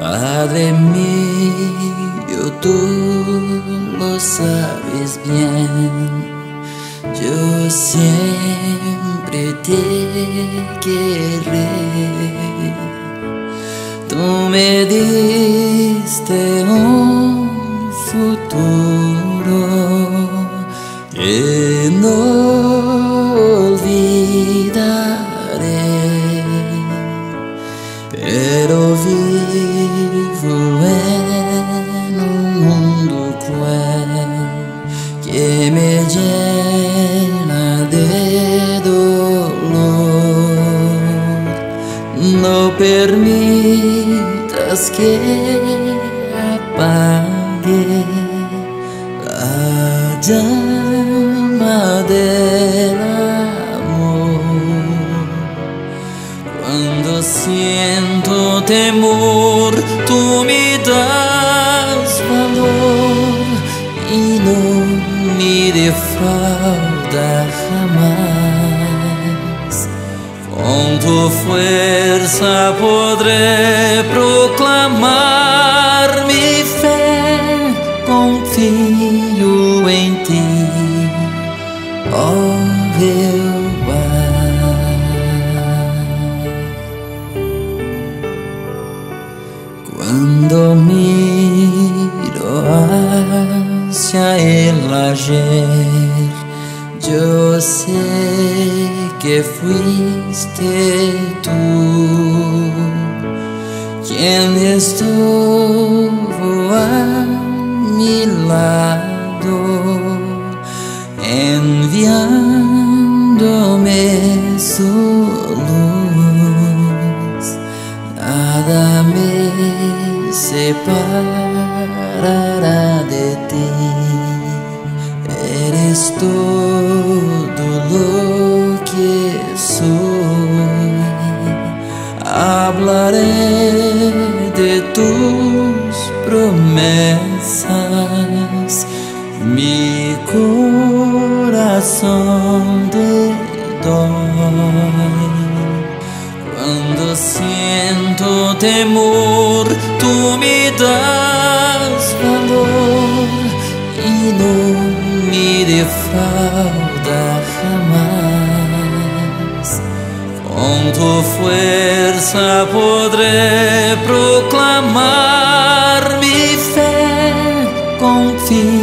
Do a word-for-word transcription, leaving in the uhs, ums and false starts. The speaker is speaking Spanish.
Padre mío, tú lo sabes bien, yo siempre te querré. Tú me diste un futuro que no olvidaré, pero vivo en un mundo cruel que me llena de dolor. No permitas que apague la llama del amor. Cuando siento temor, tú me das valor y no me defrauda jamás. Con tu fuerza podré proclamar mi fe, confío en ti, oh Jehová. Cuando miro hacia el ayer, yo sé que fuiste tú quien estuvo a mi lado, enviándome su luz. Nada me separará de ti, eres todo lo que soy. Hablaré de tus promesas, mi corazón te doy. Cuando siento temor, tú me das valor y no me defrauda jamás. Con tu fuerza podré proclamar mi fe, confío